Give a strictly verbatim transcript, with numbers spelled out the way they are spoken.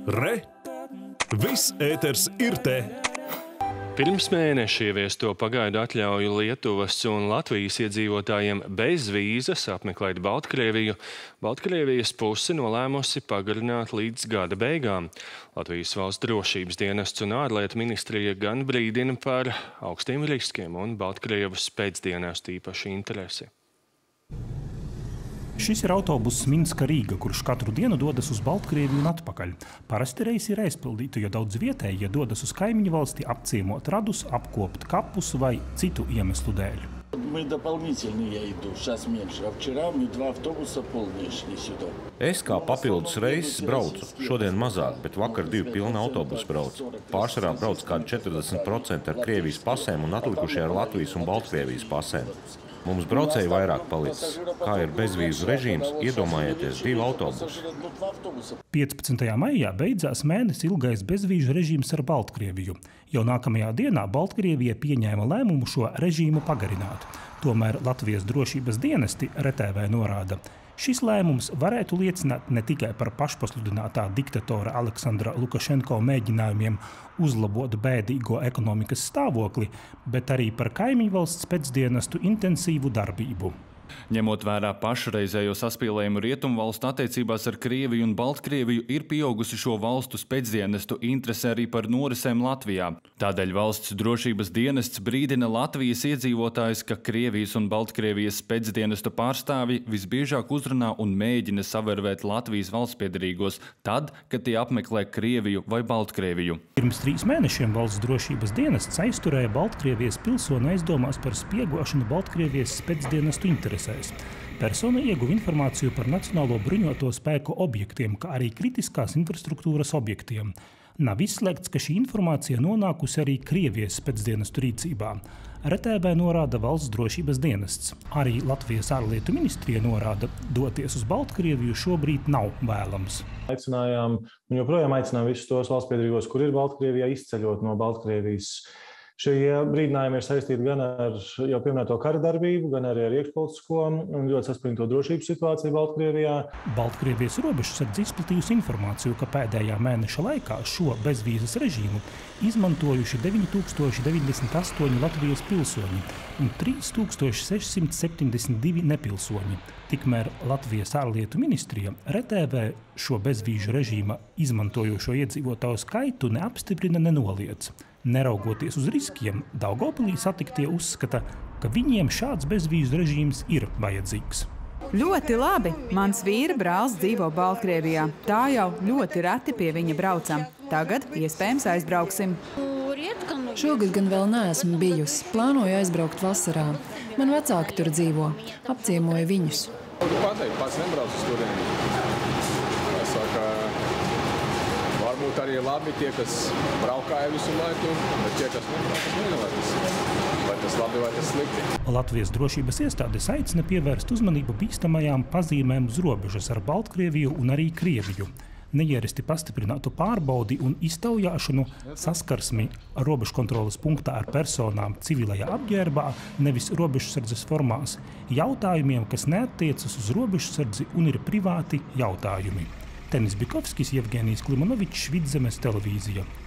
Re! Viss ēters ir te! Pirms mēneša ieviesto pagaidu atļauju Lietuvas un Latvijas iedzīvotājiem bez vīzas apmeklēt Baltkrieviju, Baltkrievijas puse nolēmusi pagarināt līdz gada beigām. Latvijas valsts drošības dienests un ārlietu ministrija gan brīdina par augstiem riskiem un Baltkrievas pēcdienestu īpaši interesi. Šis ir autobuss Minska-Rīga, kurš katru dienu dodas uz Baltkrieviju un atpakaļ. Parasti reisi ir aizpildīti, jo daudz vietējie dodas uz kaimiņu valsti apciemot radus, apkopt kapus vai citu iemeslu dēļ. Es kā papildus reises braucu. Šodien mazāk, bet vakar divi pilni autobusi braucu. Pārsvarā brauc kādi četrdesmit procenti ar Krievijas pasēm un atlikušie ar Latvijas un Baltkrievijas pasēm. Mums braucēji vairāk palicis. Kā ir bezvīzu režīms, iedomājieties divu autobusu. piecpadsmitajā maijā beidzās mēnesi ilgais bezvīžu režīms ar Baltkrieviju. Jau nākamajā dienā Baltkrievija pieņēma lēmumu šo režīmu pagarināt. Tomēr Latvijas drošības dienesti R T V norāda, šis lēmums varētu liecināt ne tikai par pašpasludinātā diktatora Aleksandra Lukašenko mēģinājumiem uzlabot bēdīgo ekonomikas stāvokli, bet arī par kaimiņvalsts pēcdienestu intensīvu darbību. Ņemot vērā pašreizējo saspīlējumu rietumvalstu attiecībās ar Krieviju un Baltkrieviju, ir pieaugusi šo valstu spēcdienestu interese arī par norisēm Latvijā. Tādēļ valsts drošības dienests brīdina Latvijas iedzīvotājus, ka Krievijas un Baltkrievijas spēcdienestu pārstāvji visbiežāk uzrunā un mēģina savervēt Latvijas valstspiederīgos tad, kad tie apmeklē Krieviju vai Baltkrieviju. Pirms trīs mēnešiem valsts drošības dienests aizturēja Baltkrievijas pilsoni aizdomās par spiegošanu Baltkrievijas spēcdienestu interesēs. Persona ieguva informāciju par Nacionālo bruņoto spēku objektiem, kā arī kritiskās infrastruktūras objektiem. Nav izslēgts, ka šī informācija nonākusi arī Krievijas spēcdienestu rīcībā. R T V norāda valsts drošības dienests. Arī Latvijas ārlietu ministrija norāda, doties uz Baltkrieviju šobrīd nav vēlams. Aicinājām un joprojām aicinām visus tos valstspiederīgos, kur ir Baltkrievijā, izceļot no Baltkrievijas. Šie brīdinājumi ir saistīti gan ar jau pieminēto kara darbību, gan arī ar iekšpolitisko un ļoti saspringto drošības situāciju Baltkrievijā. Baltkrievijas robežsardze izplatījusi informāciju, ka pēdējā mēneša laikā šo bezvīzas režīmu izmantojuši deviņi tūkstoši deviņdesmit astoņi Latvijas pilsoņi un trīs tūkstoši sešsimt septiņdesmit divi nepilsoņi. Tikmēr Latvijas ārlietu ministrija R T V šo bezvīžu režīma izmantojošo iedzīvotāju skaitu neapstiprina, nenoliedz. Neraugoties uz riskiem, Daugavpilī satiktie uzskata, ka viņiem šāds bezvīzu režīms ir vajadzīgs. Ļoti labi. Mans vīra brālis dzīvo Baltkrievijā. Tā jau ļoti reti pie viņa braucam. Tagad iespējams aizbrauksim. Šogad gan vēl neesmu bijusi. Plānoju aizbraukt vasarā. Man vecāki tur dzīvo. Apciemoju viņus. Pateikt, pats nebrauc uz turieni. Saka, varbūt arī labi tie, kas braukāja visu laiku, bet tie, kas nebrauc, tas nezinu, vai tas labi, vai tas slikti. Latvijas drošības iestādes aicina pievērst uzmanību bīstamajām pazīmēm uz robežas ar Baltkrieviju un arī Krieviju. Neieristi pastiprinātu pārbaudi un iztaujāšanu, saskarsmi robežkontroles punktā ar personām civilajā apģērbā, nevis robežsardzes formās, jautājumiem, kas neattiecas uz robežsardzi un ir privāti jautājumi. Tenis Bikovskis, Jevgenijs Klimonovičs, Vidzemes televīzija.